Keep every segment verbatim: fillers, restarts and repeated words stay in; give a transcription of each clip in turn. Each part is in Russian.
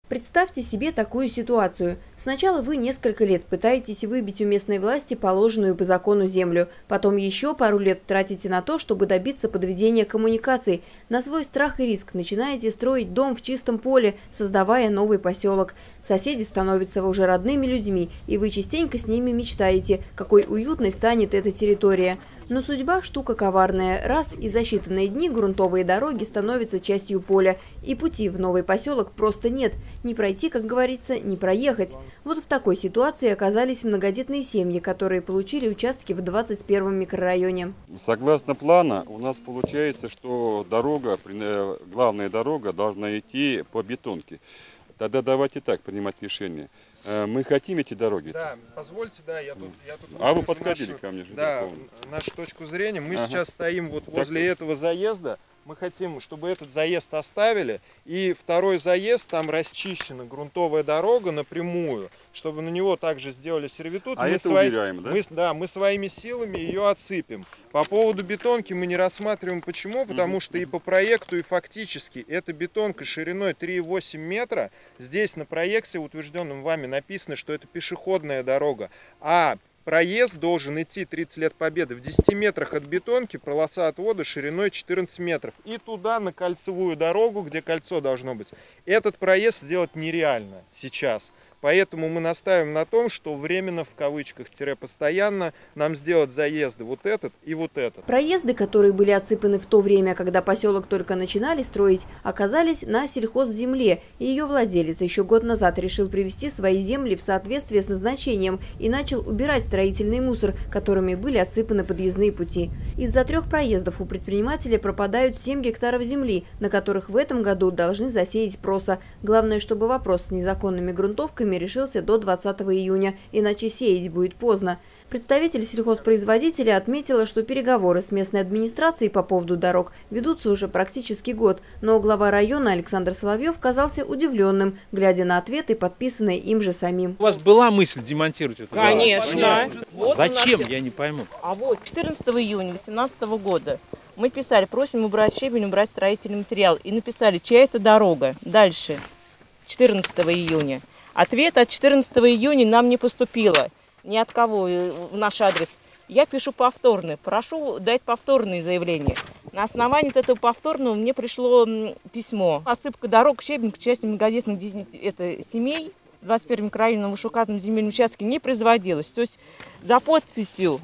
Представьте себе такую ситуацию. Сначала вы несколько лет пытаетесь выбить у местной власти положенную по закону землю. Потом еще пару лет тратите на то, чтобы добиться подведения коммуникаций. На свой страх и риск начинаете строить дом в чистом поле, создавая новый поселок. Соседи становятся уже родными людьми, и вы частенько с ними мечтаете, какой уютной станет эта территория. Но судьба – штука коварная. Раз и за считанные дни грунтовые дороги становятся частью поля, и пути в новый поселок просто нет. Не пройти, как говорится, не проехать. Вот в такой ситуации оказались многодетные семьи, которые получили участки в двадцать первом микрорайоне. Согласно плана, у нас получается, что дорога, главная дорога должна идти по бетонке. Тогда давайте так принимать решение. Мы хотим эти дороги? Да, позвольте, да, я тут... Я тут а вы подходили нашу, ко мне же. Да, нашу точку зрения. Мы ага. сейчас стоим вот возле так... этого заезда. Мы хотим, чтобы этот заезд оставили, и второй заезд, там расчищена грунтовая дорога напрямую, чтобы на него также сделали сервитут. А мы это свои... убираем, да? Мы, да, мы своими силами ее отсыпем. По поводу бетонки мы не рассматриваем. Почему? Потому mm-hmm. что и по проекту, и фактически эта бетонка шириной три и восемь метра. Здесь на проекте, утвержденном вами, написано, что это пешеходная дорога. А проезд должен идти тридцать лет Победы в десяти метрах от бетонки, полоса отвода шириной четырнадцать метров. И туда, на кольцевую дорогу, где кольцо должно быть. Этот проезд сделать нереально сейчас. Поэтому мы настаиваем на том, что временно, в кавычках, тире постоянно, нам сделать заезды вот этот и вот этот. Проезды, которые были отсыпаны в то время, когда поселок только начинали строить, оказались на сельхозземле, и ее владелец еще год назад решил привести свои земли в соответствие с назначением и начал убирать строительный мусор, которыми были отсыпаны подъездные пути. Из-за трех проездов у предпринимателя пропадают семь гектаров земли, на которых в этом году должны засеять проса. Главное, чтобы вопрос с незаконными грунтовками решился до двадцатого июня, иначе сеять будет поздно. Представитель сельхозпроизводителя отметила, что переговоры с местной администрацией по поводу дорог ведутся уже практически год, но глава района Александр Соловьев казался удивленным, глядя на ответы, подписанные им же самим. У вас была мысль демонтировать это? Конечно. Вот зачем, я не пойму. А вот четырнадцатого июня две тысячи восемнадцатого года мы писали, просим убрать щебень, убрать строительный материал. И написали, чья это дорога. Дальше, четырнадцатого июня. Ответ от четырнадцатого июня нам не поступило. Ни от кого в наш адрес. Я пишу повторно. Прошу дать повторные заявления. На основании этого повторного мне пришло письмо. Отсыпка дорог, щебень к части многодетных это, семей в двадцать первом микрорайоне на вышеуказанном земельном участке не производилось. То есть за подписью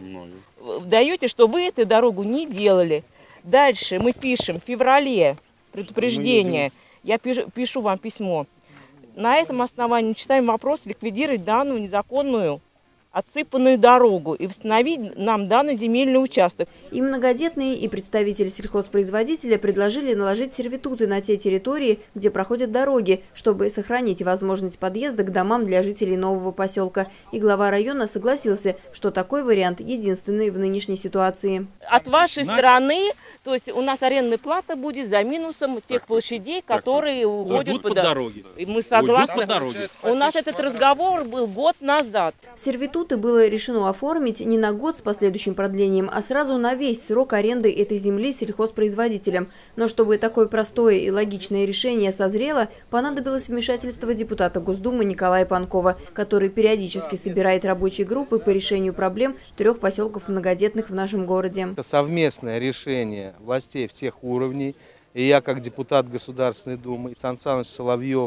даете, что вы эту дорогу не делали. Дальше мы пишем в феврале предупреждение. Я пишу, пишу вам письмо. На этом основании читаем вопрос ликвидировать данную незаконную отсыпанную дорогу и восстановить нам данный земельный участок. И многодетные, и представители сельхозпроизводителя предложили наложить сервитуты на те территории, где проходят дороги, чтобы сохранить возможность подъезда к домам для жителей нового поселка. И глава района согласился, что такой вариант единственный в нынешней ситуации. От вашей стороны, то есть у нас арендная плата будет за минусом тех так, площадей, которые так, уходят по дороге. Мы согласны. У нас этот разговор был год назад. Сервитуты было решено оформить не на год с последующим продлением, а сразу на весь срок аренды этой земли сельхозпроизводителям. Но чтобы такое простое и логичное решение созрело, понадобилось вмешательство депутата Госдумы Николая Панкова, который периодически собирает рабочие группы по решению проблем трех поселков многодетных в нашем городе. Это совместное решение властей всех уровней. И я, как депутат Государственной Думы, и Сан Саныч Соловьев,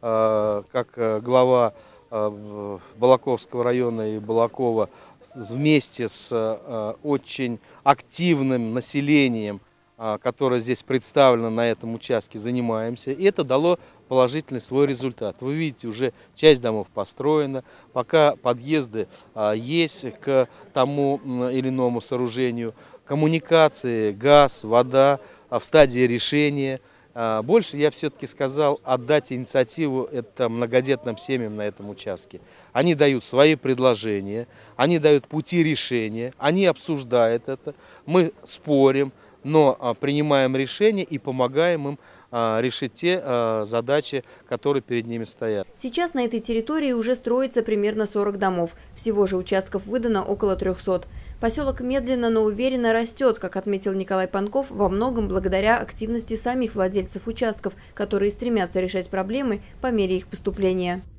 э, как э, глава э, Балаковского района и Балакова, вместе с э, очень активным населением, э, которое здесь представлено на этом участке, занимаемся. И это дало положительный свой результат. Вы видите, уже часть домов построена, пока подъезды э, есть к тому или иному сооружению. Коммуникации, газ, вода в стадии решения. Больше я все-таки сказал отдать инициативу это многодетным семьям на этом участке. Они дают свои предложения, они дают пути решения, они обсуждают это, мы спорим, но принимаем решение и помогаем им решить те задачи, которые перед ними стоят. Сейчас на этой территории уже строится примерно сорок домов. Всего же участков выдано около трёхсот. Поселок медленно, но уверенно растет, как отметил Николай Панков, во многом благодаря активности самих владельцев участков, которые стремятся решать проблемы по мере их поступления.